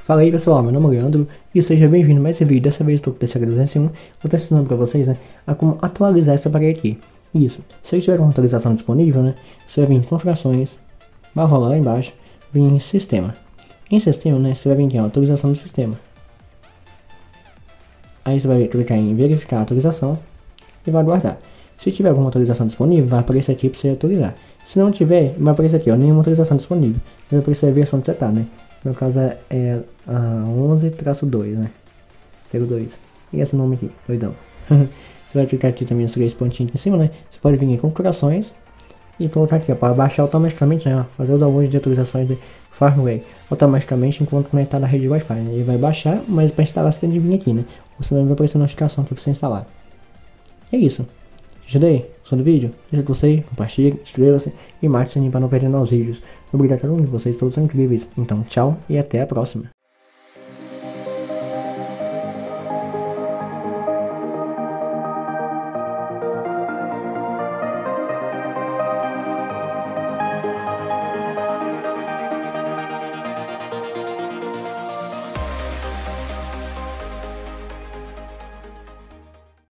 Fala aí pessoal, meu nome é Leandro e seja bem-vindo a mais esse vídeo. Dessa vez estou com o TCH201. Vou estar ensinando para vocês, né, a como atualizar essa parede aqui. Isso, se ele tiver uma atualização disponível, né, você vai vir em configurações, vai rolar lá embaixo, vir em sistema. Em sistema, né, você vai vir aqui em atualização do sistema. Aí você vai clicar em verificar a atualização e vai guardar. Se tiver alguma atualização disponível, vai aparecer aqui para você atualizar. Se não tiver, vai aparecer aqui, ó, nenhuma atualização disponível. Vai aparecer a versão que você tá, né? No caso é a 11-2, né? Pego 2. E esse nome aqui, doidão. Você vai clicar aqui também nos três pontinhos aqui em cima, né? Você pode vir em configurações e colocar aqui, ó, para baixar automaticamente, né? Ó, fazer o download de atualizações de firmware automaticamente enquanto conectar na rede Wi-Fi, né? Ele vai baixar, mas para instalar você tem que vir aqui, né? Ou senão vai aparecer notificação para você instalar. É isso. Ajudei? Gostou do vídeo? Deixa o gostei, compartilhe, inscreva-se e marque o sininho para não perder novos vídeos. Obrigado a cada um de vocês, todos são incríveis. Então, tchau e até a próxima.